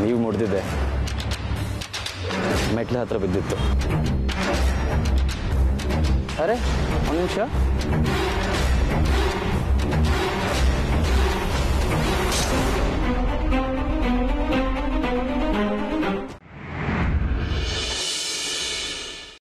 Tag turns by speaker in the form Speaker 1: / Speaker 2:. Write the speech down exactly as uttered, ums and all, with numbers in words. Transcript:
Speaker 1: ನೀವು ಮುಡ್ದಿದ್ದೆ ಮೆಟ್ಲ ಹತ್ರ ಬಿದ್ದಿತ್ತು. ಅರೆ ಒಂದು ನಿಮಿಷ.